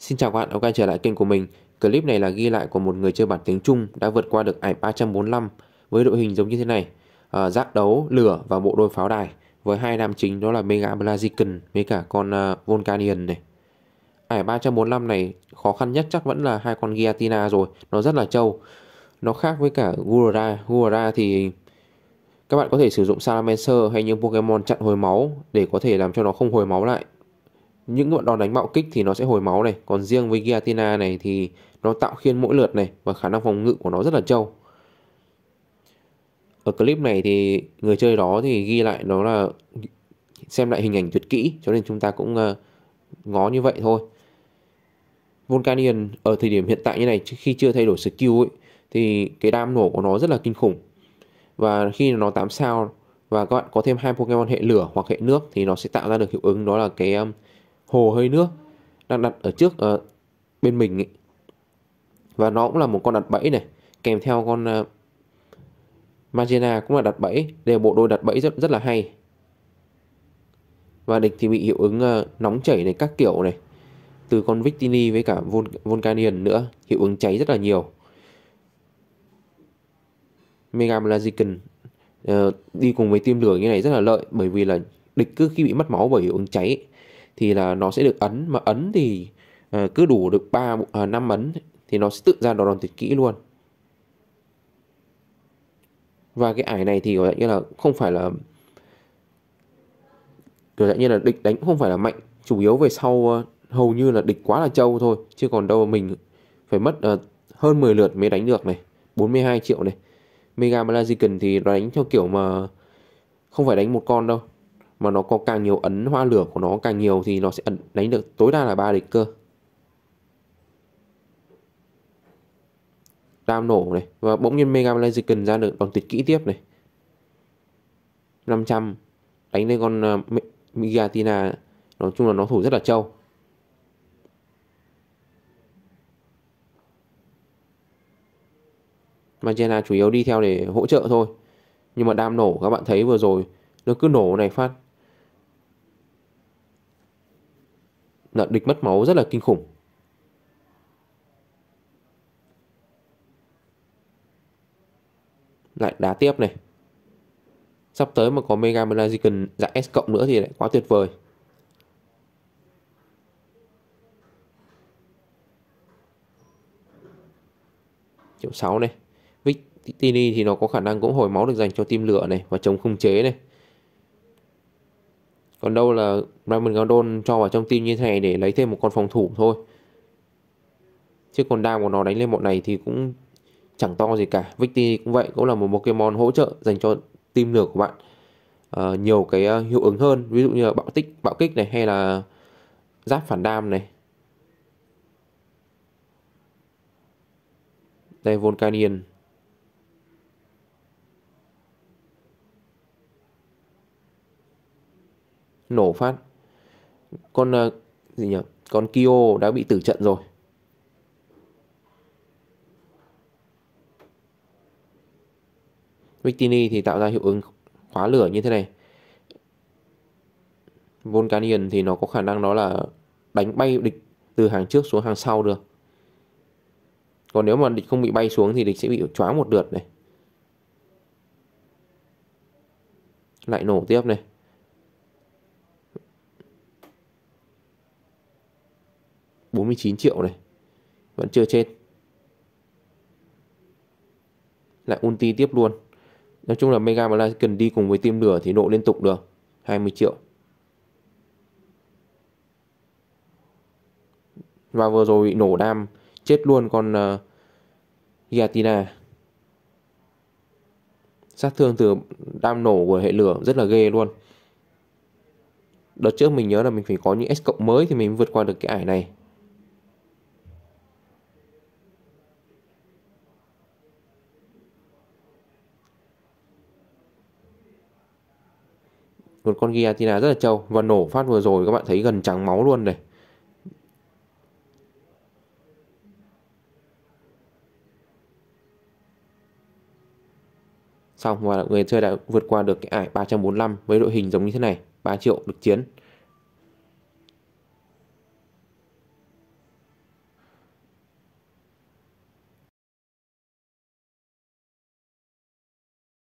Xin chào các bạn đã quay trở lại kênh của mình. Clip này là ghi lại của một người chơi bản tiếng Trung đã vượt qua được ải 345 với đội hình giống như thế này. Giác đấu, lửa và bộ đôi pháo đài với hai nam chính đó là Mega Blaziken với cả con Volcanion này. Ải 345 này khó khăn nhất chắc vẫn là hai con Giratina rồi, nó rất là trâu. Nó khác với cả Gurara. Gurara thì các bạn có thể sử dụng Salamencer hay những Pokemon chặn hồi máu để có thể làm cho nó không hồi máu lại. Những đòn đánh bạo kích thì nó sẽ hồi máu này, còn riêng với Giratina này thì nó tạo khiên mỗi lượt này và khả năng phòng ngự của nó rất là trâu. Ở clip này thì người chơi đó thì ghi lại đó là xem lại hình ảnh tuyệt kỹ, cho nên chúng ta cũng ngó như vậy thôi. Volcanion ở thời điểm hiện tại như này, khi chưa thay đổi skill ấy, thì cái đam nổ của nó rất là kinh khủng. Và khi nó 8 sao và các bạn có thêm hai Pokemon hệ lửa hoặc hệ nước thì nó sẽ tạo ra được hiệu ứng đó là cái hồ hơi nước đang đặt ở trước bên mình ấy. Và nó cũng là một con đặt bẫy này, kèm theo con Magena cũng là đặt bẫy, đều bộ đôi đặt bẫy rất là hay. Và địch thì bị hiệu ứng nóng chảy này các kiểu này từ con Victini với cả Volcanion nữa, hiệu ứng cháy rất là nhiều. Mega Blaziken đi cùng với tim lửa như này rất là lợi, bởi vì là địch cứ khi bị mất máu bởi hiệu ứng cháy thì là nó sẽ được ấn, mà ấn thì cứ đủ được 5 ấn thì nó sẽ tự ra đòn tuyệt kỹ luôn. Và cái ải này thì gọi như là không phải là kiểu như là địch đánh không phải là mạnh, chủ yếu về sau hầu như là địch quá là trâu thôi, chứ còn đâu mình phải mất hơn 10 lượt mới đánh được này. 42 triệu này. Mega Blaziken thì đánh theo kiểu mà không phải đánh một con đâu, mà nó có càng nhiều ấn hoa lửa của nó càng nhiều thì nó sẽ đánh được tối đa là 3 địch cơ. Đam nổ này, và bỗng nhiên Mega Blaziken ra được đòn tuyệt kỹ tiếp này. 500 đánh lên con Giratina, nói chung là nó thủ rất là trâu. Magena chủ yếu đi theo để hỗ trợ thôi, nhưng mà đam nổ các bạn thấy vừa rồi nó cứ nổ này phát là địch mất máu rất là kinh khủng. Lại đá tiếp này, sắp tới mà có Mega Blaziken dạng S cộng nữa thì lại quá tuyệt vời. Triệu 6 này. Victini thì nó có khả năng cũng hồi máu được dành cho team lửa này và chống khống chế này. Còn đâu là Diamond Gaudon cho vào trong team như thế này để lấy thêm một con phòng thủ thôi, chứ còn đam của nó đánh lên bọn này thì cũng chẳng to gì cả. Victini cũng vậy, cũng là một Pokemon hỗ trợ dành cho team lửa của bạn nhiều cái hiệu ứng hơn, ví dụ như là bạo kích này hay là giáp phản đam này. Đây Volcanion nổ phát con gì nhỉ, con Kyo đã bị tử trận rồi. Victini thì tạo ra hiệu ứng khóa lửa như thế này. Volcanion thì nó có khả năng đó là đánh bay địch từ hàng trước xuống hàng sau được. Còn nếu mà địch không bị bay xuống thì địch sẽ bị choáng một lượt này. Lại nổ tiếp này. $49 triệu này, vẫn chưa chết. Lại ulti tiếp luôn. Nói chung là Mega Blaziken đi cùng với team lửa thì nộ liên tục được. 20 triệu. Và vừa rồi bị nổ đam chết luôn con Giratina. Sát thương từ đam nổ của hệ lửa rất là ghê luôn. Đợt trước mình nhớ là mình phải có những S cộng mới thì mình vượt qua được cái ải này. Một con Giratina rất là trâu. Và nổ phát vừa rồi các bạn thấy gần trắng máu luôn này. Xong và người chơi đã vượt qua được cái ải 345 với đội hình giống như thế này. 3 triệu được chiến.